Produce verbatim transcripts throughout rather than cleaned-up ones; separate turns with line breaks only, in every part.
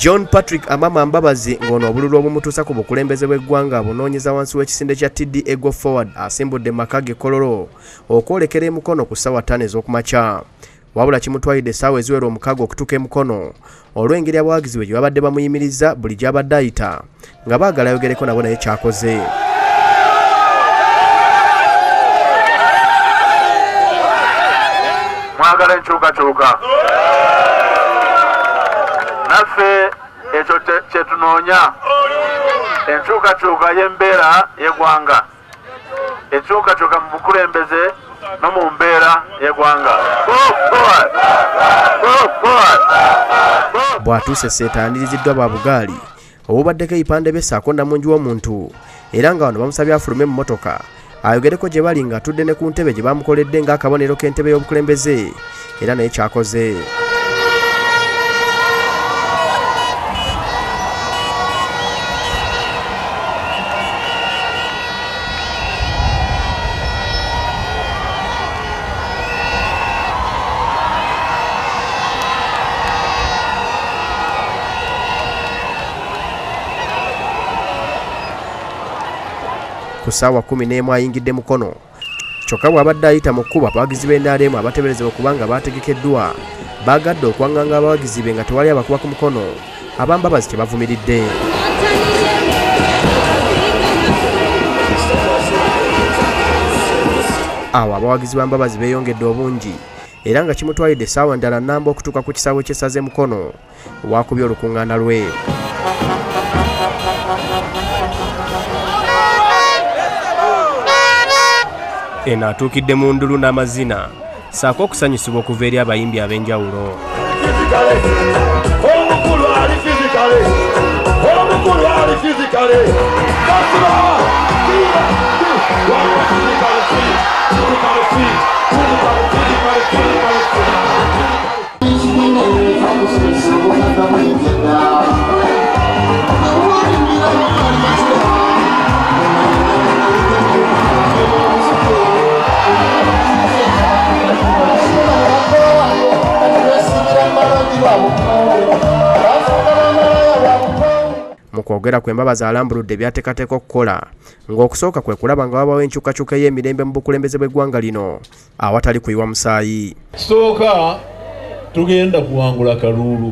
John Patrick Amama Mbabazi ngono obululu obumutuusa ku bukulembeze bw'eggwanga bunoonyeza wansi w'ekisinde kya T D A Go Forward asimbudde Makage Kololo okwolekera e Mukono ku ssaawa ttaano ez'okumakya. Wabula kimutwalidde essaawa eziwera omukaaga okutuuka e Mukono olw'engeri abawagizi bwe gye babadde bamuyimiriza buli gy'abadde ayita nga baagala ayogereko nabo naye kyakoze.
Mwagala enkyukakyuka naffe ekyo kyetunoonya enkyukakyuka y'embeera y'eggwanga, enkyukakyuka mu bukulembeze no mu mbeera y'eggwanga.
Bw'atuuse seetaaniriziddwa ba Bugaali obubaddeko ebipande bye ssaako namungi w'omuntu era nga wano bamusabye afulume mu mmotoka ayogereko gye bali ng'atudde ne ku ntebe gye bamukoledde ng'akabonero k'entebe y'obukulembeze era naye kyakoze. Ku ssaawa kumi n'emu ayingidde Mukono kyokka bw'abadde ayita mu kkubo abawagizi b'endaala abateeberezebwa okubanga baategekeddwa baagadde okwaŋŋanga abawagizi be nga tewali abakuba ku mukono aba Mbabazi kye bavumiridde. Awo abawagizi ba Mbabazi beeyongedde obungi era nga kimutwalidde essaawa ndala nnamba okutuuka ku kisaawe ky'essaza e Mukono waakubye olukuŋŋaana lwe. Eno atuukidde mu ndulu n'amazina ssaako okusanyusibwa okuva eri abayimbi ab'enjawulo. Mu kwogera kwe Mbabazi alambuludde byateekateeka okukola ng'okusooka kwe kulaba nga wabawo enkyukakyuka y'emirembe mu bukulembeze bw'eggwanga lino awatali kuyiwa musaayi.
Sooka tugenda kuwangula kaluulu,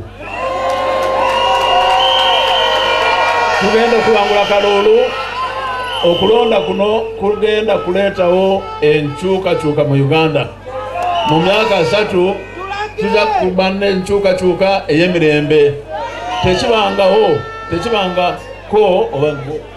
tugenda kuwangula kaluulu. Okulonda kuno kugenda kuleetawo enkyukakyuka mu Uganda. Mu myaka asatu tujja kuba n'enkyukakyuka ey'emirembe. Tekibangawo tekibangako oba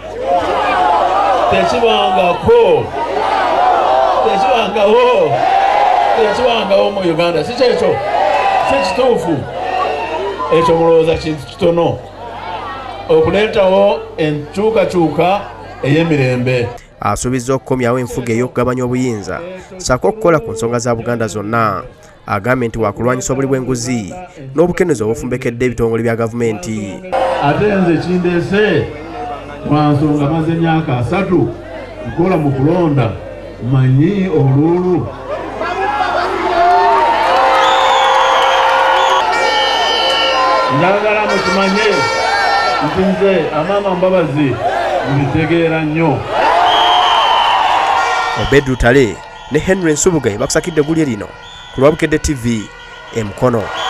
tekibangako tekibangawo tekibangawo mu Uganda. Si kyekyo, si kituufu. Ekyo mulowooza kintu kitono okuleetawo enkyukakyuka ey'emirembe.
Asuubizza okukomyawo enfuga ey'okugabanya obuyinza ssaako okukola ku nsonga za Buganda zonna. Agambye nti waakulwanyisa obuli bw'enguzi n'obukenezo obufumbekedde ebitongole bya gavumenti.
Ate nze kindeese lwa nsonga maze emyaka asatu nkola mu kulonda manyi oluulu. Njagala mukimanye nti nze Amama Mbabazi mbitegeera nnyo.
Obed Lutale ne Henry Nsubuga bakusakidde eggulye lino ku lwa Bukedde T V e Mukono.